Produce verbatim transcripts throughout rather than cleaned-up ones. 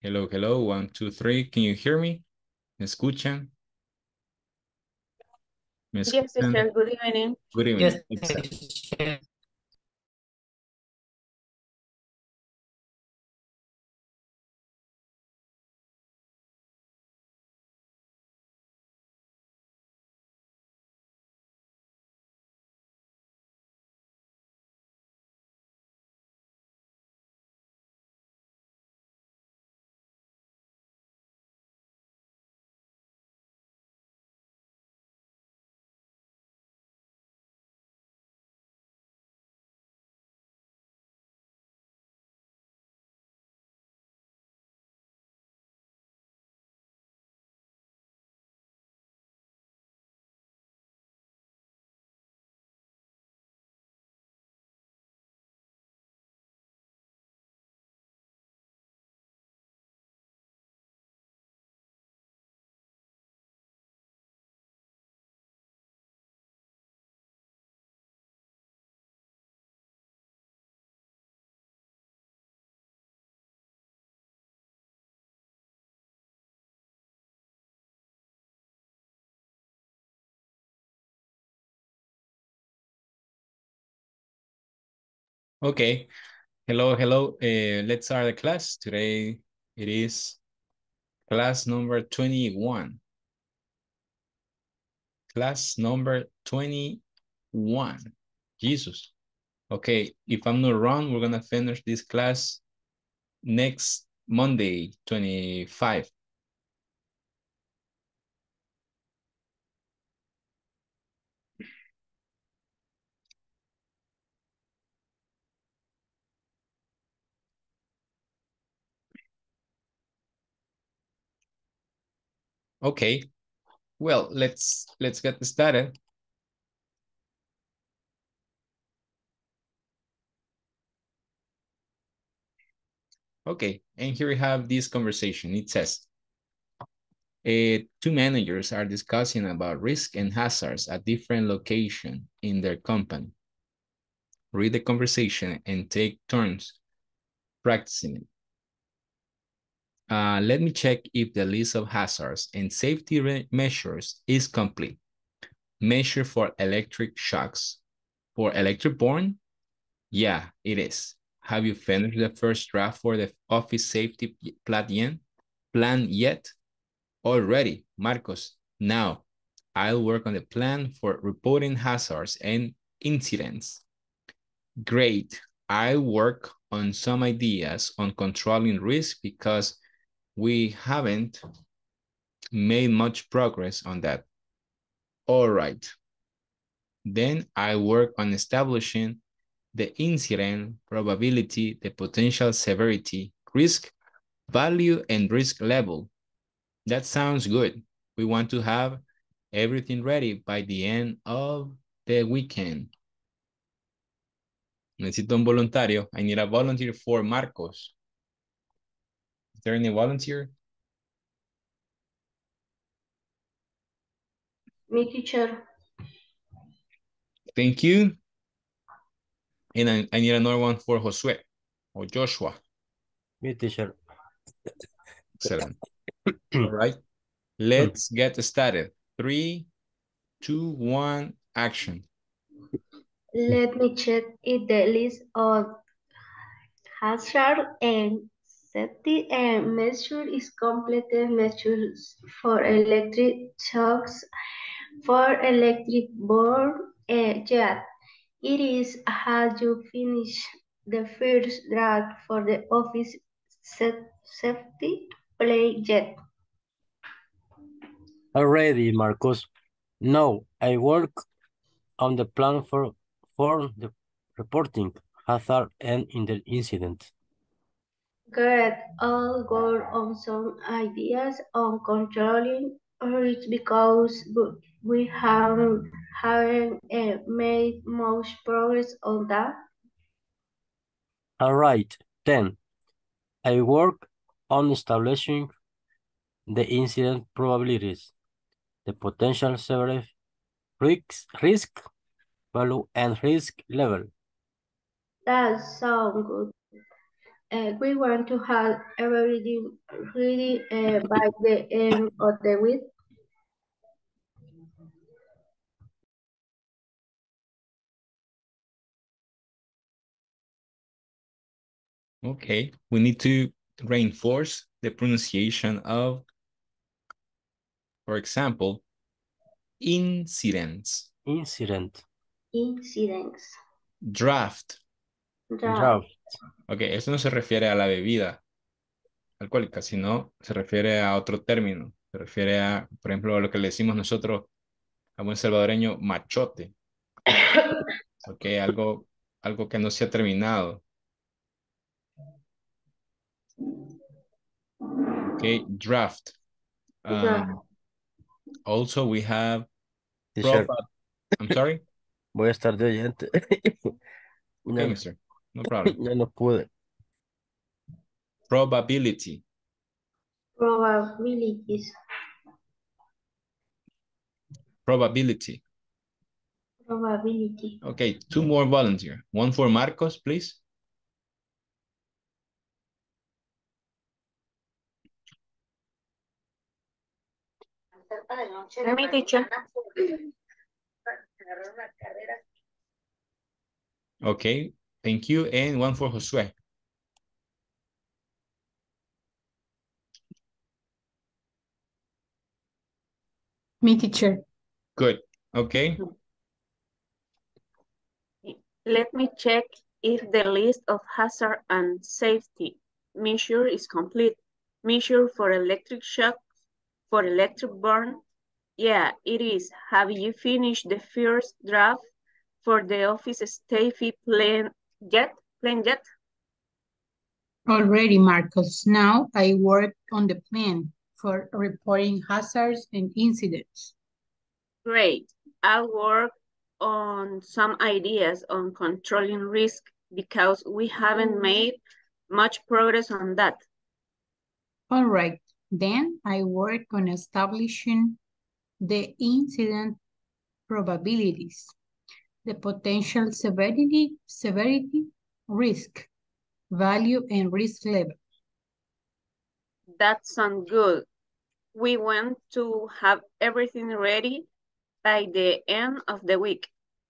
Hello, hello, one, two, three. Can you hear me? ¿Me escuchan? ¿Me Yes, escuchan? teacher. Good evening. Good evening. Yes, Excellent. teacher. Okay. Hello, hello. Uh, let's start the class. Today it is class number twenty-one. Class number twenty-one. Jesus. Okay, if I'm not wrong, we're gonna finish this class next Monday, twenty-five. Okay, well, let's let's get started. Okay, and here we have this conversation. It says, uh, two managers are discussing about risk and hazards at different locations in their company. Read the conversation and take turns practicing it. Uh, let me check if the list of hazards and safety measures is complete. Measure for electric shocks. For electric burn? Yeah, it is. Have you finished the first draft for the office safety plan yet? Already, Marcos. Now, I'll work on the plan for reporting hazards and incidents. Great. I work on some ideas on controlling risk because we haven't made much progress on that. All right. Then I work on establishing the incident probability, the potential severity, risk value, and risk level. That sounds good. We want to have everything ready by the end of the weekend. Necesito un voluntario. I need a volunteer for Marcos. Is there any volunteer? Me, teacher. Thank you. And I, I need another one for Josue or Joshua. Me, teacher. Excellent. All right. Let's get started. Three, two, one, action. Let me check if the list of hazard and safety and measure is completed. Measures for electric shocks, for electric board. Uh, yeah, it is. Have you finished the first draft for the office set safety play yet? Already, Marcos. No, I work on the plan for for the reporting hazard and in the incident. Good. I'll go on some ideas on controlling risk because we haven't, haven't uh, made much progress on that. All right, then I work on establishing the incident probabilities, the potential severe risk, risk value, and risk level. That sounds good. uh, we want to have everything ready uh, by the end of the week. Okay, we need to reinforce the pronunciation of, for example, incidents, Incident. Incidents. draft. Draft. Draft. Ok, esto no se refiere a la bebida alcohólica, sino se refiere a otro término. Se refiere a, por ejemplo, a lo que le decimos nosotros a buen salvadoreño, machote. Ok, algo, algo que no se ha terminado. Okay, draft. Um, Draft. Also, we have Teacher, proba- I'm sorry. voy a estar de oyente. Okay, Ya, mister. No problem. ya no pude. Probability. Probabilities. Probability. Probability. Okay, two more volunteer. One for Marcos, please. Me, teacher. Okay, thank you. And one for Josue. Me, teacher. Good. Okay. Let me check if the list of hazard and safety measure is complete. Measure for electric shock, for electric burn. Yeah, it is. Have you finished the first draft for the office safety plan yet? Plan yet? Already, Marcos. Now I work on the plan for reporting hazards and incidents. Great. I'll work on some ideas on controlling risk because we haven't made much progress on that. All right, then I work on establishing the incident probabilities, the potential severity, severity, risk, value, and risk level. That sounds good. We want to have everything ready by the end of the week.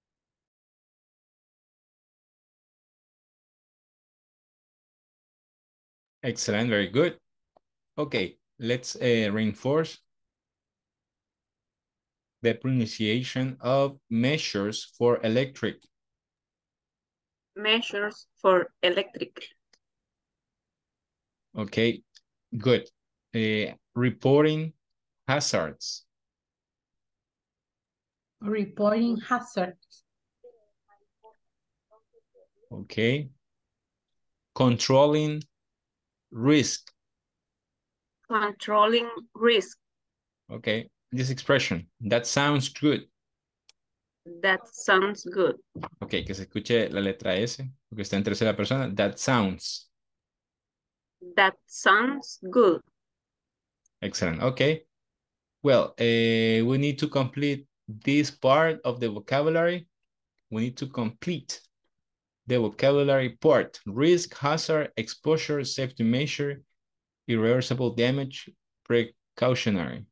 Excellent. Very good. Okay, let's uh, reinforce the pronunciation of measures for electric. Measures for electric. Okay, good. Uh, reporting hazards. Reporting hazards. Okay. Controlling risk. Controlling risk. Okay, this expression, that sounds good. That sounds good. Ok, que se escuche la letra S, porque está en tercera persona. That sounds. That sounds good. Excellent. Okay. Well, uh, we need to complete this part of the vocabulary. We need to complete the vocabulary part. Risk, hazard, exposure, safety measure, irreversible damage, precautionary.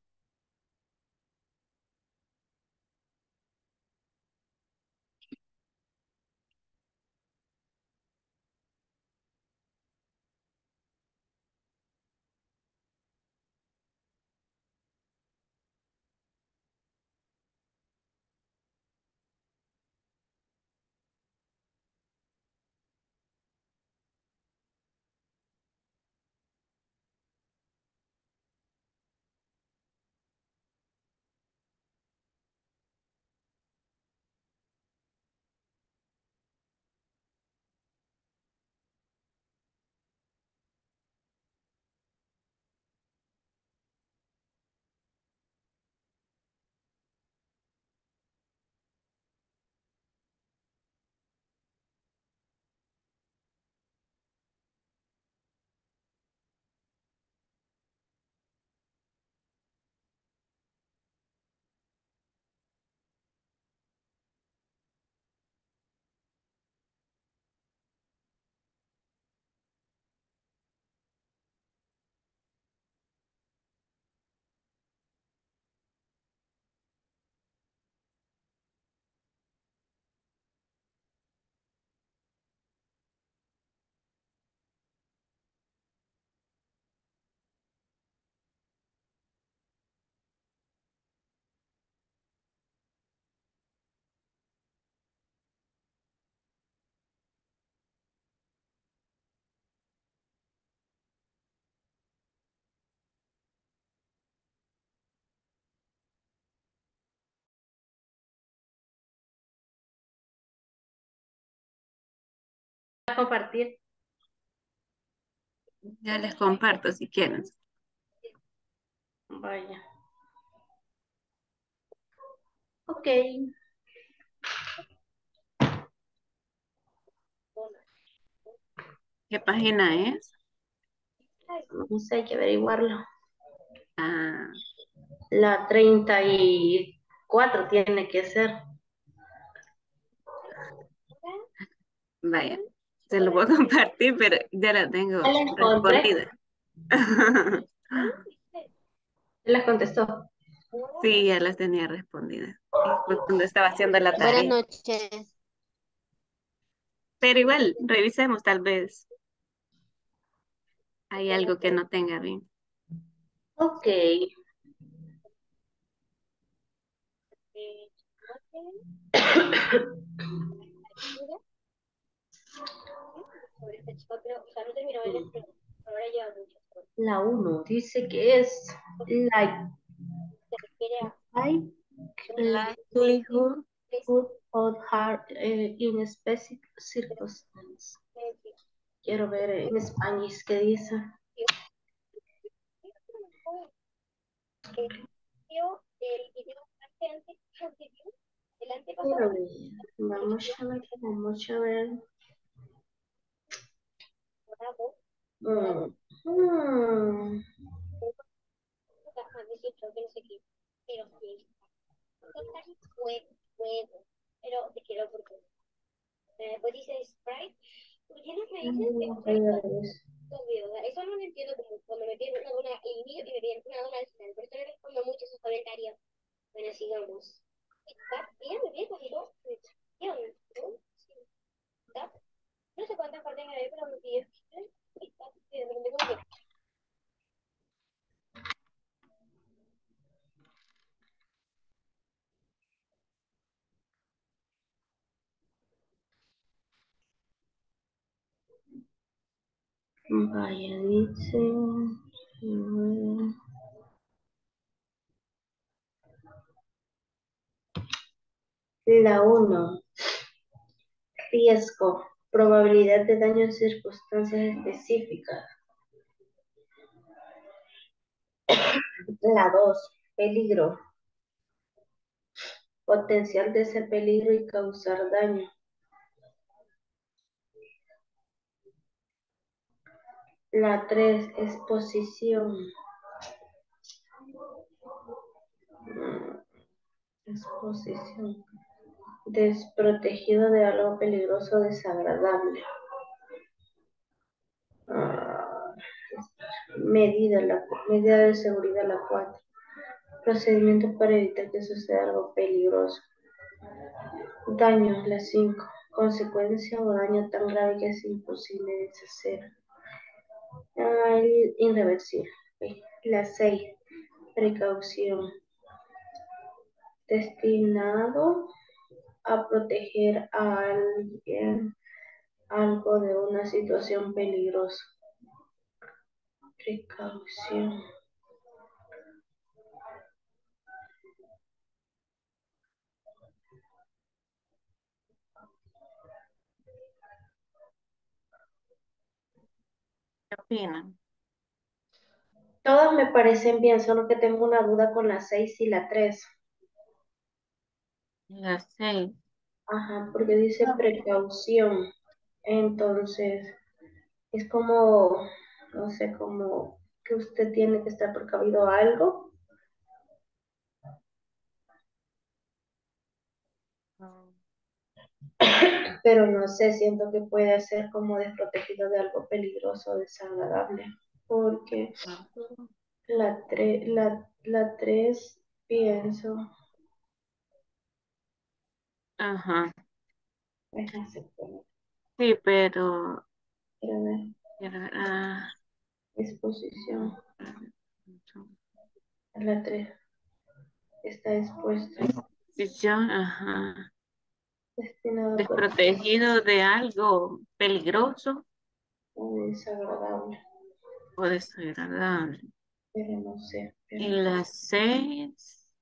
compartir. Ya les comparto si quieren. Vaya. Ok. ¿Qué página es? No sé, hay que averiguarlo. Ah, La treinta y cuatro tiene que ser. vaya. Se lo puedo compartir, pero ya la tengo Ya la encontré. respondida. Ya la contestó. Sí, ya las tenía respondidas. Y fue cuando estaba haciendo la Buenas tarea. noches. Pero igual, revisemos tal vez. Hay algo que no tenga bien. Ok. La uno dice que es like, like Likelihood. likelihood of hard eh, in specific circumstances. Quiero ver en español qué dice. Quiero ver. Vamos a ver, vamos a ver. Mm, mm. Vamos a ver eso. Vaya, dice. mm, La uno. Riesgo. Probabilidad de daño en circunstancias específicas. La dos. Peligro. Potencial de ese peligro y causar daño. La tres. Exposición. Mm, Exposición. Desprotegido de algo peligroso o desagradable. Ah, medida, la, medida de seguridad la cuatro. Procedimientos para evitar que suceda algo peligroso. Daño, la cinco. Consecuencia o daño tan grave que es imposible deshacer. Ah, irreversible. La seis. Precaución. Destinado a proteger a alguien, algo de una situación peligrosa. Precaución. ¿Qué opinan? Todas me parecen bien, solo que tengo una duda con la seis y la tres. Las seis. Ajá, porque dice precaución. Entonces, es como, no sé, como que usted tiene que estar precavido a algo, pero no sé, siento que puede ser como desprotegido de algo peligroso o desagradable. Porque Ah, la tres, la, la tres pienso, ajá. pues no sé, pero, Sí, pero... quiero ver, quiero ver, ah, exposición. La tres está expuesta, posición, ajá. destinado a Desprotegido de algo peligroso o desagradable, o desagradable. pero no sé, Y pero las seis,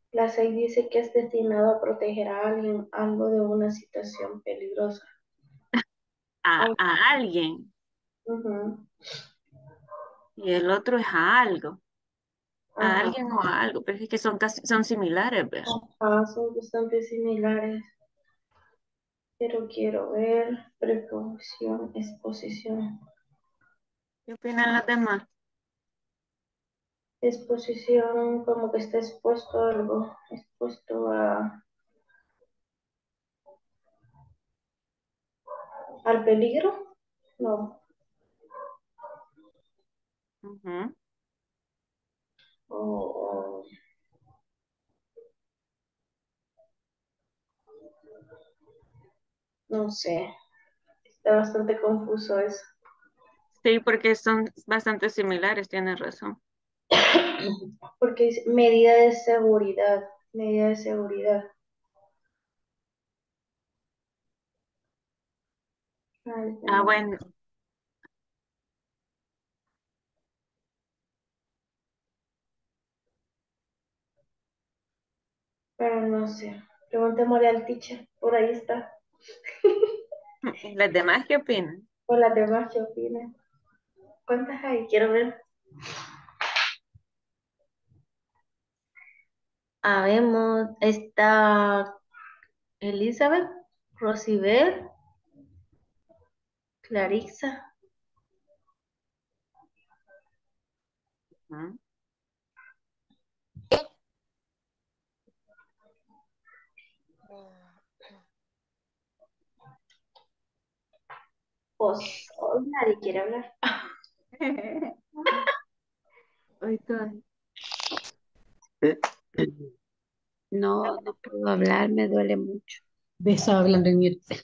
La seis dice que es destinado a proteger a alguien, algo de una situación peligrosa. A, Au- a alguien. Ujú, Y el otro es a algo. A ajá. alguien o a algo. Pero es que son casi, son similares, ¿ves? Ajá, son bastante similares, pero quiero ver precaución, exposición. ¿Qué opinan las demás? Exposición, como que está expuesto a algo, expuesto a, al peligro. No, Ujú. o, o no sé, está bastante confuso eso. Sí, porque son bastante similares, tienes razón. Porque es medida de seguridad, medida de seguridad. Ay, Ah, no, bueno. pero no sé. Preguntémosle al teacher, por ahí está. ¿Y las demás qué opinan? O las demás, ¿qué opinan? ¿Cuántas hay? Quiero ver. Habemos, está Elizabeth, Rosibel, Clarissa. Ujú. Pues hoy nadie quiere hablar. Hoy estoy. No, no puedo hablar, me duele mucho. Ves hablando en mute.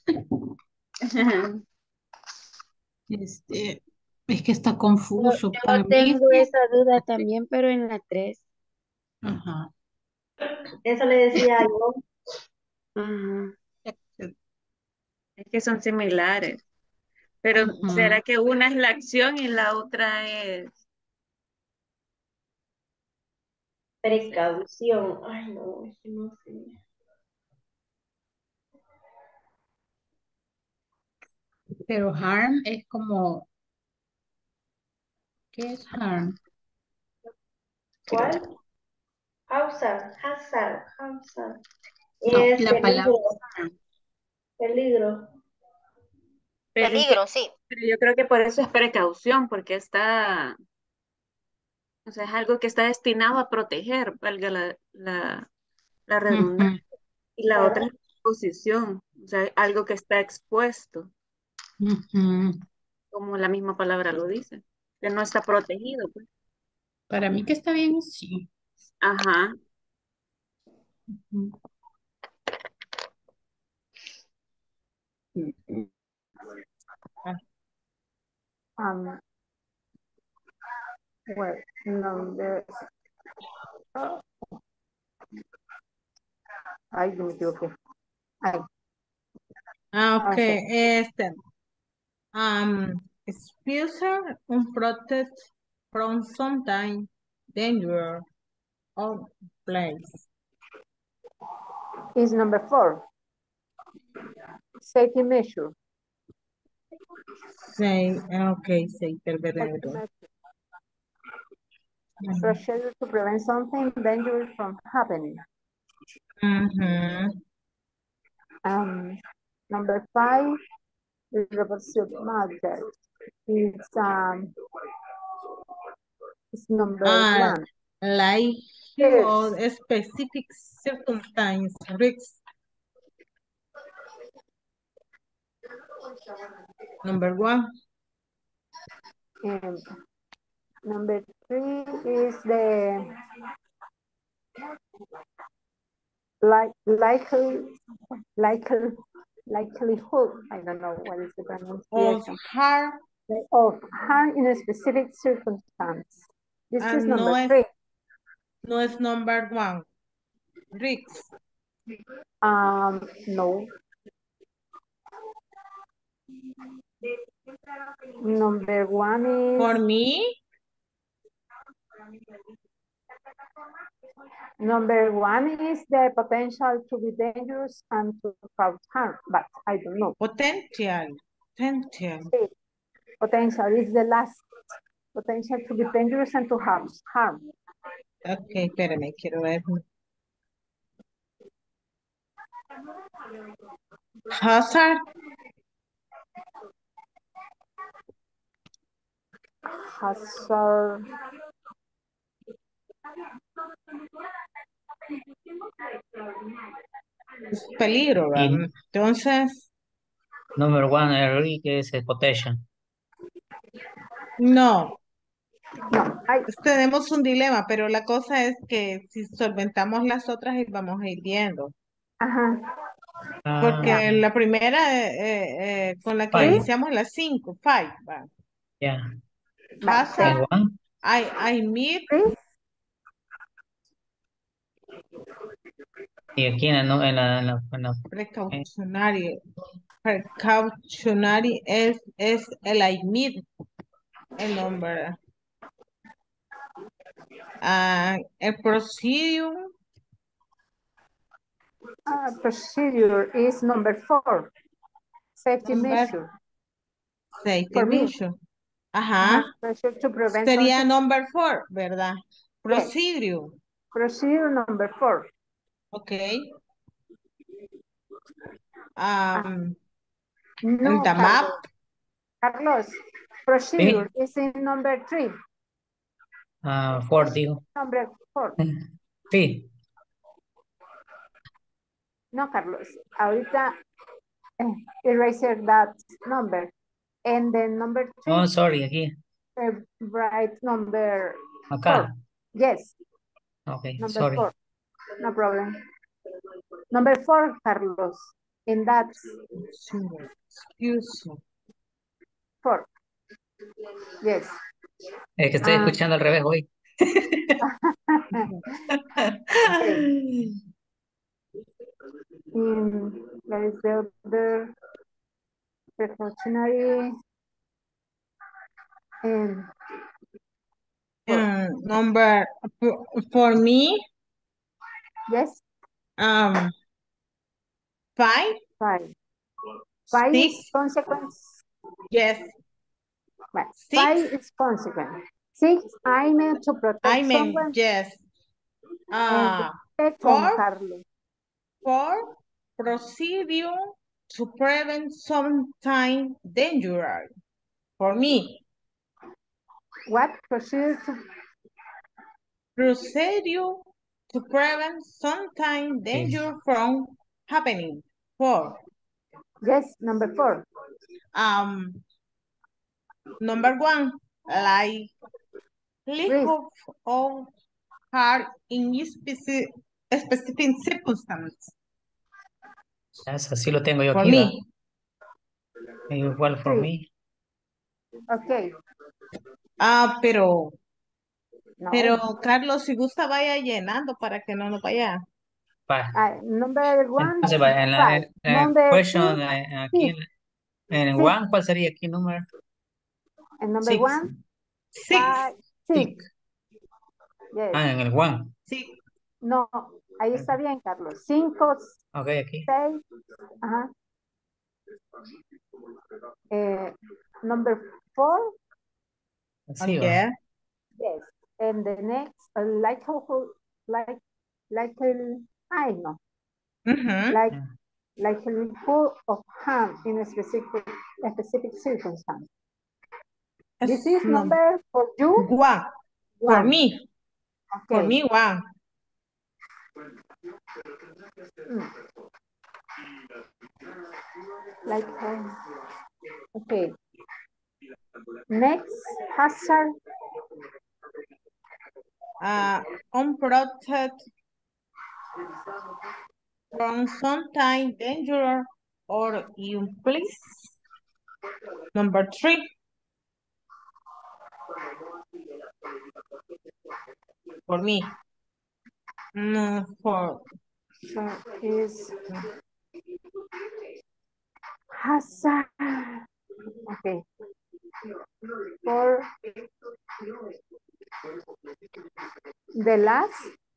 Este, es que está Yo, confuso. yo Para mí tengo fue. esa duda también, pero en la tres. Ajá. Eso le decía yo. Ajá. Es que son similares. Pero Ujú. ¿será que una es la acción y la otra es? Sí. Precaución. Ay, no, es que no sé. Pero harm es como, ¿qué es harm? Quiero ¿Cuál? ver. Hazard, hazard, hazard. No, Es la palabra peligro, harm. peligro. Pero, es que- pero yo creo que por eso es precaución, porque está, o sea, es algo que está destinado a proteger, valga la, la, la redundancia. Ujú, Y la otra Claro. es exposición, o sea, algo que está expuesto, ujú. como la misma palabra lo dice, que no está protegido, pues. Para mí que está bien, sí. Ajá. Ujú. Um, well, number, ay, yo me equivoqué. Ay, Ah, ok. ah, sí. Este, um, exposure and protect from sometime danger or place. Is number four, safety measure. Say, ok, say, Safety pervertido. measure. Ujú. Procedure to prevent something dangerous from happening. Ujú. Um, number five, irreversible matter. It's, um, it's number Ah, one. like Yes. or specific circumstance, risks. Number one. And number three is the like likely likely likelihood. I don't know what is the Of pronunciation harm, of harm in a specific circumstance. This is and no number es, three. no es number one. Risks. Um, no. Number one For is me, Number one is the potential to be dangerous and to cause harm, but I don't know. Potential. Potential. Sí. Potential is the last. Potential to be dangerous and to harm. harm. Ok, espérame, quiero ver. Hazard. Hazard. Es peligro, ¿verdad? Y Entonces, number one, Enrique, es el potential. no. No, hay, Tenemos un dilema, pero la cosa es que si solventamos las otras y vamos a ir viendo. ajá. Ah, Porque la primera eh, eh, eh, con la que Five. iniciamos las cinco, five, va. yeah. Hazard, And one, I, I meet, Please. y aquí en la, no- en la, en la- en la- precautionary. Precautionary es, es el I meet, el nombre. Ah, el procedure, Uh, procedure is number four. Safety Number- measure. safety For me. measure. Ajá. Uh-huh. Measure to prevent Sería something. number four, ¿verdad? Yes. Procedure. Procedure number four. Ok. Um, No, the map. Carlos, procedure is in number three. ah, four, digo. Number four. Sí. No, Carlos. Ahorita eh, eraser that number. And then number three, Oh, sorry, aquí. uh, write number Acá. four. Yes, Ok, number sorry. four. No problem. Number four, Carlos. And that's Excuse me. four. Yes. Es que estoy Ah. escuchando al revés hoy. Okay. Um, there is the other precautionary and Um, number for, for me, yes, um, five, five. Five six, is consequence. yes, Right. six, Five is consequence. Six, I meant to protect I mean, someone. yes. And Uh, second, four, Carlos. for procedure to prevent sometime danger for me. What procedure to Procedure to prevent sometime danger from happening. Four. yes, number four. Um, number one, like likelihood of harm in specific, specific circumstances. Eso, así lo tengo yo For aquí. ¿va? me. Igual for Sí. me. Okay. Ah, pero, No. pero Carlos, si gusta, vaya llenando para que no nos vaya. Va. Uh, number one, Entonces, va, en la, five. en la Number question, two, eh, aquí, six. en el Six. one, ¿cuál sería aquí número? And number Six. one, Six. five, six. Yes. Ah, en el one. Six. No, ahí está bien, Carlos. Cinco, Ok, aquí. seis. Ajá. Eh, number four, Así va. Okay. yes. And the next, uh, likelihood, like, likely, I know, Mhm. like, Yeah. likelihood of harm in a specific, a specific circumstance. This is No. number for you. One. For One. me. For Okay. me, one. Mm. Like, um, okay. Next, hazard. Uh, unprotected from sometime danger or implies. Number three. For me. No, for So is hazard. Okay. For The last,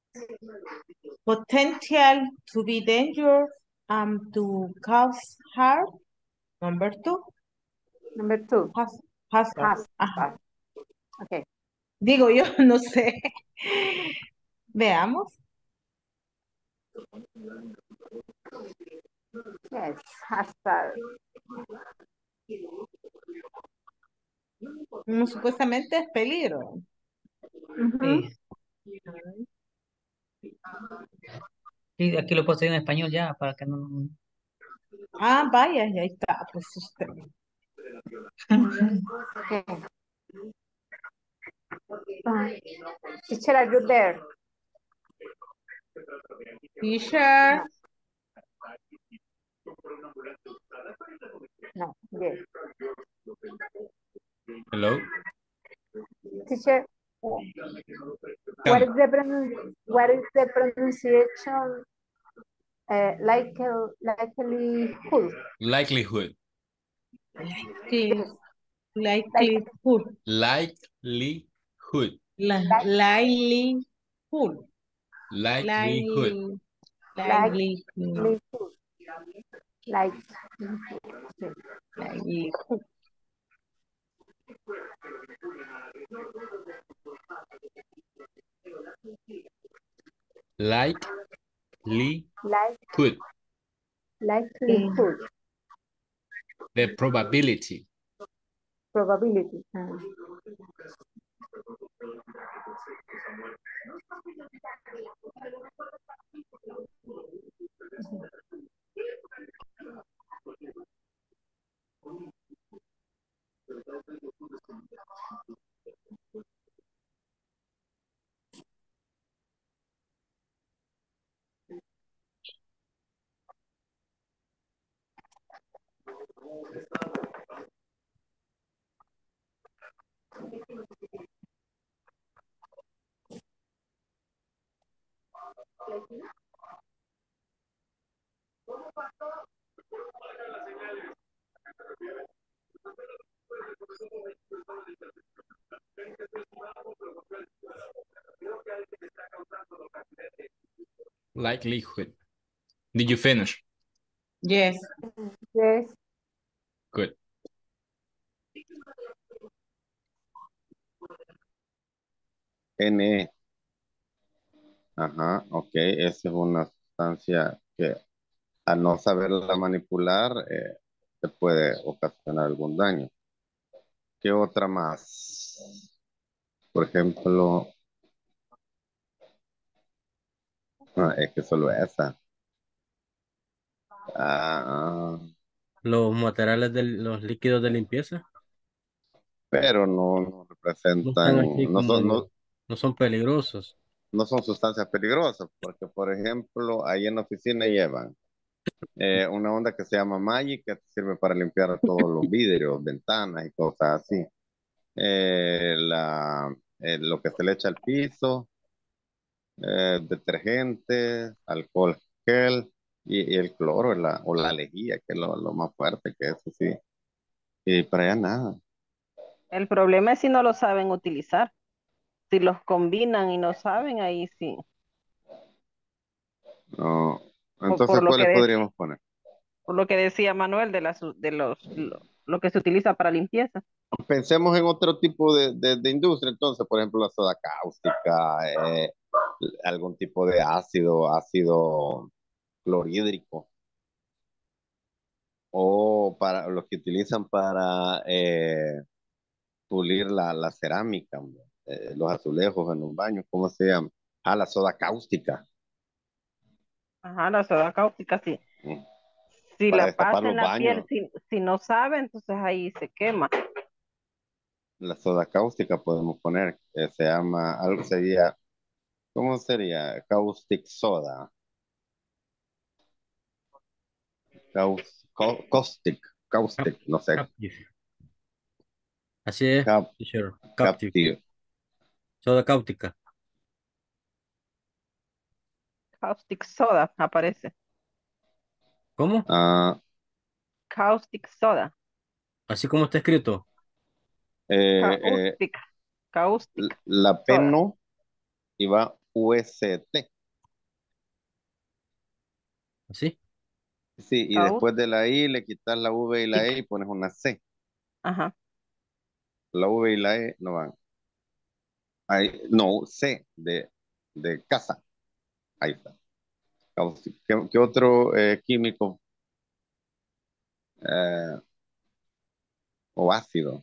potential to be dangerous and to cause harm. Number two, number two, haz- hazard. has. Ajá. Okay. Digo yo, no sé. Veamos. Yes, hazard. Mm, Supuestamente es peligro. Ujú. Sí, sí, aquí lo puse en español ya para que no. Ah, vaya, y ahí está, pues usted. Okay. Uh, teacher, are you there? Teacher, No. No. Yes. Hello? Teacher, what Tell me. is the pronun- what is the pronunciation? Uh, like likelihood. Likelihood. sí, Yes. Like, likelihood. Likelihood. La, like, livelihood. Likelihood. Lively, like, livelihood. like, Livelihood. Likelihood. like, Mm, likelihood, The probability. probability. Ah. Likelihood. Did you finish? yes. Yes. Good. N. Ajá, ok. Esa es una sustancia que al no saberla manipular eh, te puede ocasionar algún daño. ¿Qué otra más? Por ejemplo, ah, es que solo esa. Ah, Los materiales de los líquidos de limpieza pero no, no no están representan, así no son, no, como, no son peligrosos. no son sustancias peligrosas, porque por ejemplo, ahí en la oficina llevan eh, una onda que se llama Magic, que sirve para limpiar todos los vidrios, ventanas y cosas así. Eh, la, eh, lo que se le echa al piso, eh, detergente, alcohol gel y, y el cloro la, o la lejía, que es lo, lo más fuerte que eso sí. Y para allá nada. El problema es si no lo saben utilizar. Si los combinan y no saben, ahí sí. No. Por, Entonces, por lo que ¿cuáles de- podríamos poner? por lo que decía Manuel de las de los lo, lo que se utiliza para limpieza. Pensemos en otro tipo de, de, de industria, entonces, por ejemplo, la soda cáustica, eh, algún tipo de ácido, ácido clorhídrico, o para los que utilizan para eh, pulir la, la cerámica, eh, los azulejos en los baños, ¿cómo se llama? Ah, la soda cáustica. Ajá, la soda cáustica sí. Mm. Si Para la destapar pasa en los la piel, baños, si, si no sabe, entonces ahí se quema. la soda cáustica podemos poner, que se llama, algo sería, ¿cómo sería? Caustic soda. Caus- cau- caustic, Cap- caustic, no sé. Captive. Así es, Cap- teacher. Captive. captive. Soda cáustica. Caustic soda aparece. ¿Cómo? Ah, Caustic soda. Así como está escrito. eh, eh, Caustic. Caustic la P soda. no, y va U S T. ¿Así? Sí, y Au. después de la I le quitas la V y la E y pones una C. Ajá. La V y la E no van. Ahí, no, C de, de casa. Ahí está. ¿Qué, qué otro eh, químico eh, o ácido?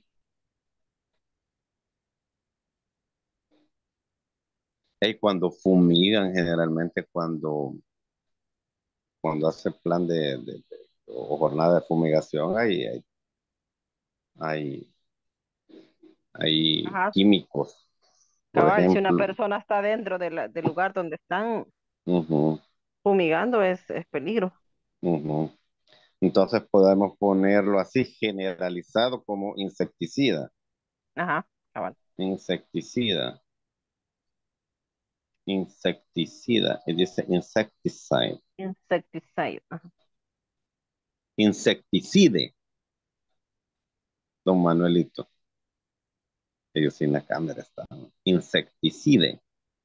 Y cuando fumigan, generalmente cuando, cuando hace plan de, de- de- o jornada de fumigación, hay, hay, hay, hay Ajá. químicos, por Cabal, si una ejemplo. persona está dentro de la- del lugar donde están Ujú, fumigando, es, es peligro. ujú. Entonces podemos ponerlo así, generalizado como insecticida. Ajá, cabal. Insecticida. Insecticida. Y dice insecticide. Insecticide. Ajá. Insecticide. Don Manuelito. Ellos sin la cámara están. Insecticide.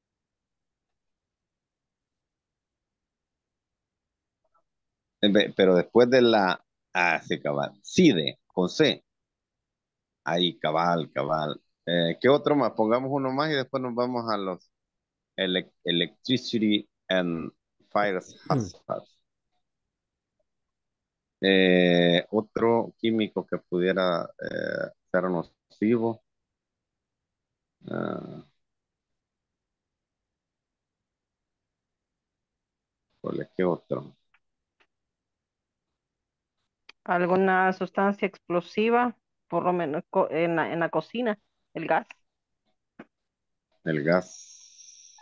Eh, ve, Pero después de la... Ah, sí, cabal. Cide, con C. Ahí, cabal, cabal. Eh, ¿qué otro más? Pongamos uno más y después nos vamos a los elec- electricity and fire hazards. Eh, otro químico que pudiera eh, ser nocivo. Ah, híjole, ¿qué otro? Alguna sustancia explosiva, por lo menos co- en la, en la cocina, el gas. El gas.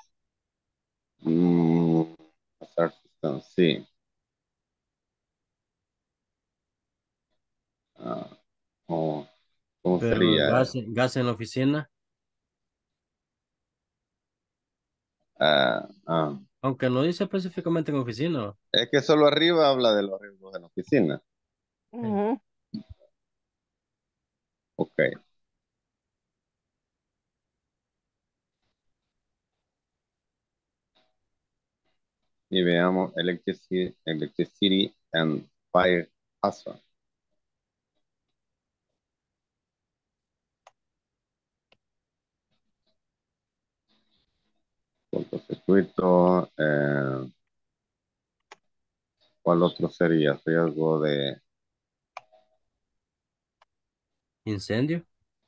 Mm, hazard substance, sí. Ah, oh, ¿cómo Pero sería? gas, gas en la oficina, Ah, ah. aunque no dice específicamente en oficina. Es que solo arriba habla de los riesgos en la oficina. Ujú. Ok. Y veamos electricity, electricity and fire hazard. Cortocircuito. Eh, ¿cuál otro sería? Riesgo de... Incendio,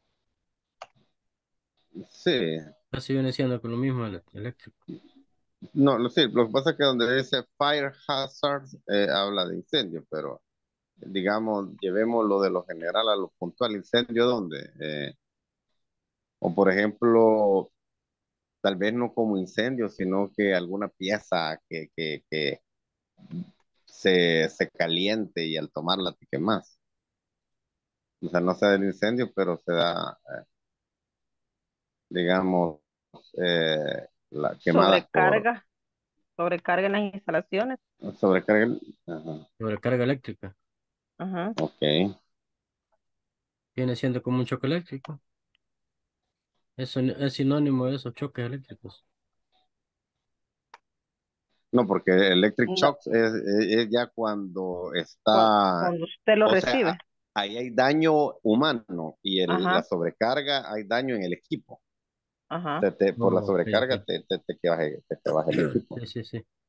Sí. casi viene siendo con lo mismo el eléctrico. No, lo, sí, lo que pasa es que donde dice fire hazard eh, habla de incendio, pero digamos, llevemos lo de lo general a lo puntual. ¿Incendio dónde? Eh, o por ejemplo, tal vez no como incendio, sino que alguna pieza que, que, que se, se caliente y al tomarla te quemas. O sea, no se da el incendio, pero se da, eh, digamos, eh, la, quemadas por Sobrecarga, sobrecarga en las instalaciones. sobrecarga. Ajá, Sobrecarga eléctrica, Ajá. ok. viene siendo como un choque eléctrico. Eso es sinónimo de esos choques eléctricos. No, porque electric No, shocks es, es- es ya cuando cu- está, cuando usted lo o sea, recibe. a- ahí hay daño humano y el, la Ajá, sobrecarga hay daño en el equipo. ajá. Te- te- por la Oh, ok, sobrecarga ok. te, te, te, quemas el- te, te baja el equipo. Sí, sí, sí.